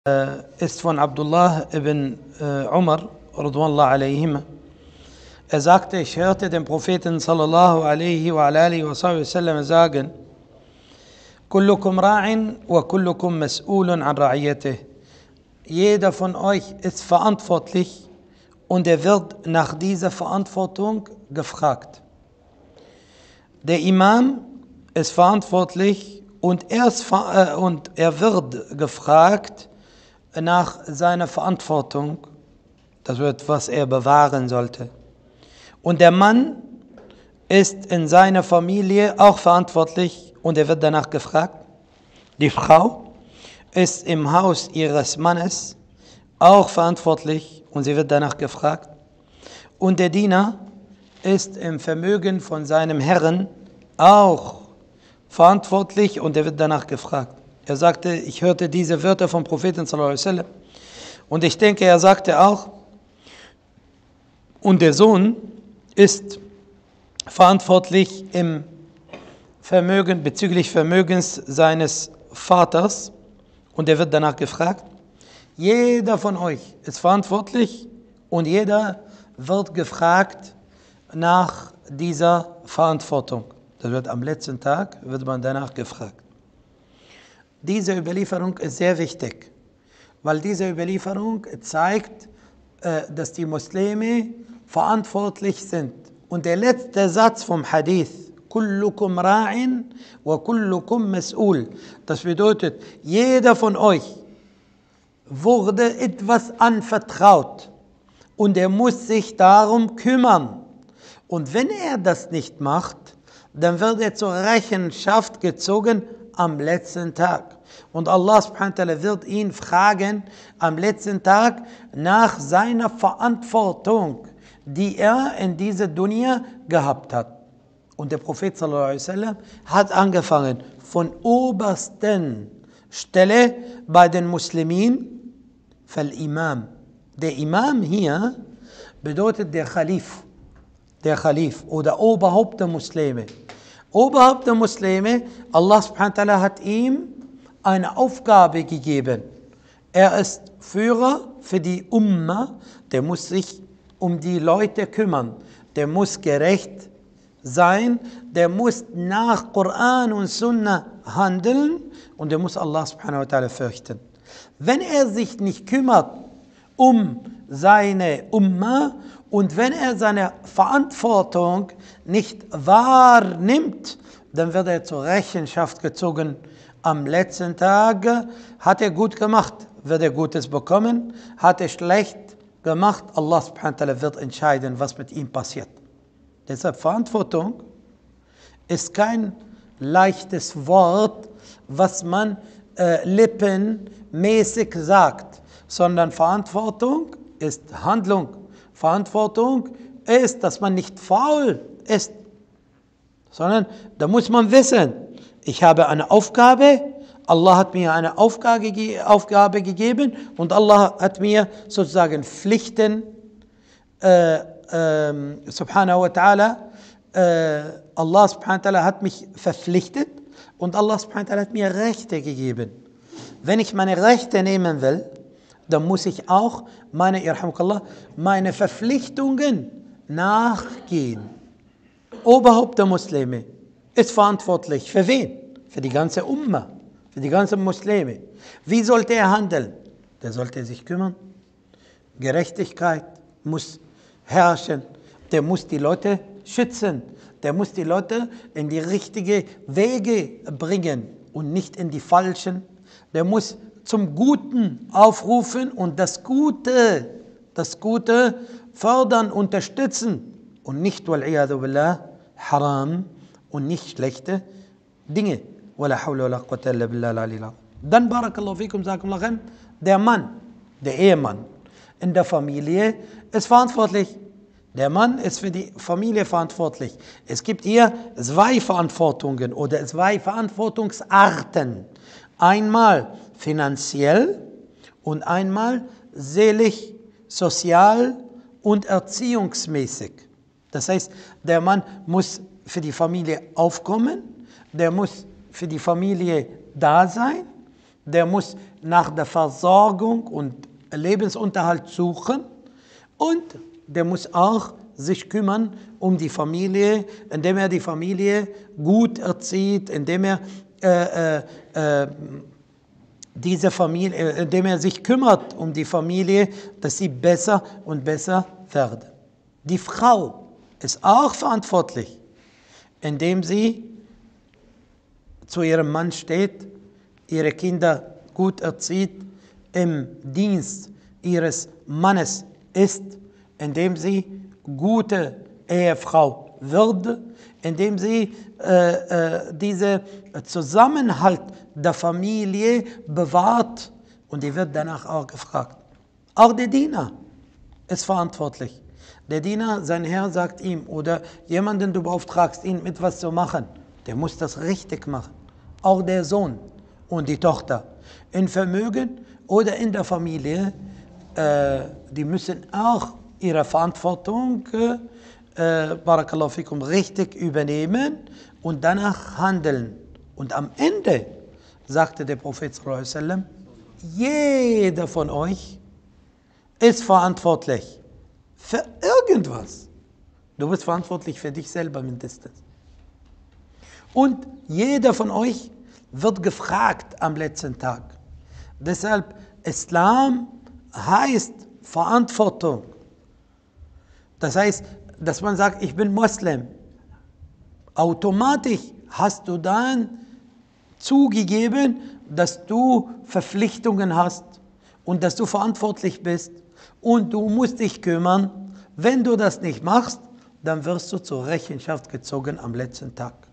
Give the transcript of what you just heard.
ist von Abdullah ibn Umar, radwanallahu alayhima. Er sagte, ich hörte den Propheten sallallahu alaihi wa alihi wa sallam sagen, Kullukum ra'in wa kullukum mas'ulun an ra'iyatih. Jeder von euch ist verantwortlich und er wird nach dieser Verantwortung gefragt. Der Imam ist verantwortlich und er wird gefragt nach seiner Verantwortung, das wird, was er bewahren sollte. Und der Mann ist in seiner Familie auch verantwortlich und er wird danach gefragt. Die Frau ist im Haus ihres Mannes auch verantwortlich und sie wird danach gefragt. Und der Diener ist im Vermögen von seinem Herrn auch verantwortlich und er wird danach gefragt. Er sagte, ich hörte diese Wörter vom Propheten sallallahu alaihi wasallam und ich denke, er sagte auch, und der Sohn ist verantwortlich im Vermögen, bezüglich Vermögens seines Vaters und er wird danach gefragt. Jeder von euch ist verantwortlich und jeder wird gefragt nach dieser Verantwortung. Das wird am letzten Tag, wird man danach gefragt. Diese Überlieferung ist sehr wichtig, weil diese Überlieferung zeigt, dass die Muslime verantwortlich sind. Und der letzte Satz vom Hadith, Kullukum ra'in wa kullukum mas'ul. Das bedeutet, jeder von euch wurde etwas anvertraut und er muss sich darum kümmern. Und wenn er das nicht macht, dann wird er zur Rechenschaft gezogen am letzten Tag. Und Allah subhanahu wa ta'ala wird ihn fragen am letzten Tag nach seiner Verantwortung, die er in dieser Dunya gehabt hat. Und der Prophet sallallahu alaihi wasallam hat angefangen von obersten Stelle bei den Muslimen, Imam. Der Imam hier bedeutet der Khalif oder Oberhaupt der Muslime. Oberhaupt der Muslime, Allah subhanahu wa ta'ala hat ihm eine Aufgabe gegeben. Er ist Führer für die Umma, der muss sich um die Leute kümmern, der muss gerecht sein, der muss nach Koran und Sunna handeln und der muss Allah subhanahu wa ta'ala fürchten. Wenn er sich nicht kümmert um seine Umma und wenn er seine Verantwortung nicht wahrnimmt, dann wird er zur Rechenschaft gezogen. Am letzten Tag hat er gut gemacht, wird er Gutes bekommen, hat er schlecht gemacht, Allah subhanahu wa ta'ala wird entscheiden, was mit ihm passiert. Deshalb Verantwortung ist kein leichtes Wort, was man lippenmäßig sagt, sondern Verantwortung ist Handlung. Verantwortung ist, dass man nicht faul ist, sondern da muss man wissen, ich habe eine Aufgabe, Allah hat mir eine Aufgabe gegeben und Allah hat mir sozusagen Pflichten, subhanahu wa ta'ala, Allah subhanahu wa ta'ala hat mich verpflichtet und Allah subhanahu wa ta'ala hat mir Rechte gegeben. Wenn ich meine Rechte nehmen will, dann muss ich auch meine Verpflichtungen nachgehen. Oberhaupt der Muslime ist verantwortlich. Für wen? Für die ganze Umma, für die ganzen Muslime. Wie sollte er handeln? Der sollte sich kümmern. Gerechtigkeit muss herrschen. Der muss die Leute schützen. Der muss die Leute in die richtigen Wege bringen und nicht in die falschen. Der muss zum Guten aufrufen und das Gute fördern, unterstützen und nicht, wal-iyadu billah, haram und nicht schlechte Dinge. Wala hawla wala quwwata illa billah al-aliyyil azim. Dann, barakallahu fikum, der Mann, der Ehemann in der Familie ist verantwortlich. Der Mann ist für die Familie verantwortlich. Es gibt hier zwei Verantwortungen oder zwei Verantwortungsarten. Einmal finanziell und einmal seelisch, sozial und erziehungsmäßig. Das heißt, der Mann muss für die Familie aufkommen, der muss für die Familie da sein, der muss nach der Versorgung und Lebensunterhalt suchen und der muss auch sich kümmern um die Familie, indem er die Familie gut erzieht, indem er indem er sich kümmert um die Familie, dass sie besser und besser werden. Die Frau ist auch verantwortlich, indem sie zu ihrem Mann steht, ihre Kinder gut erzieht, im Dienst ihres Mannes ist, indem sie gute Ehefrau wird, indem sie diesen Zusammenhalt der Familie bewahrt. Und die wird danach auch gefragt. Auch der Diener ist verantwortlich. Der Diener, sein Herr sagt ihm, oder jemanden du beauftragst, ihn etwas zu machen, der muss das richtig machen. Auch der Sohn und die Tochter. In Vermögen oder in der Familie, die müssen auch ihre Verantwortung, Barakallahu fikum, richtig übernehmen und danach handeln. Und am Ende sagte der Prophet sallallahu alaihi wasallam, jeder von euch ist verantwortlich für irgendwas. Du bist verantwortlich für dich selber mindestens. Und jeder von euch wird gefragt am letzten Tag. Deshalb, Islam heißt Verantwortung. Das heißt, dass man sagt, ich bin Moslem. Automatisch hast du dann zugegeben, dass du Verpflichtungen hast und dass du verantwortlich bist und du musst dich kümmern. Wenn du das nicht machst, dann wirst du zur Rechenschaft gezogen am letzten Tag.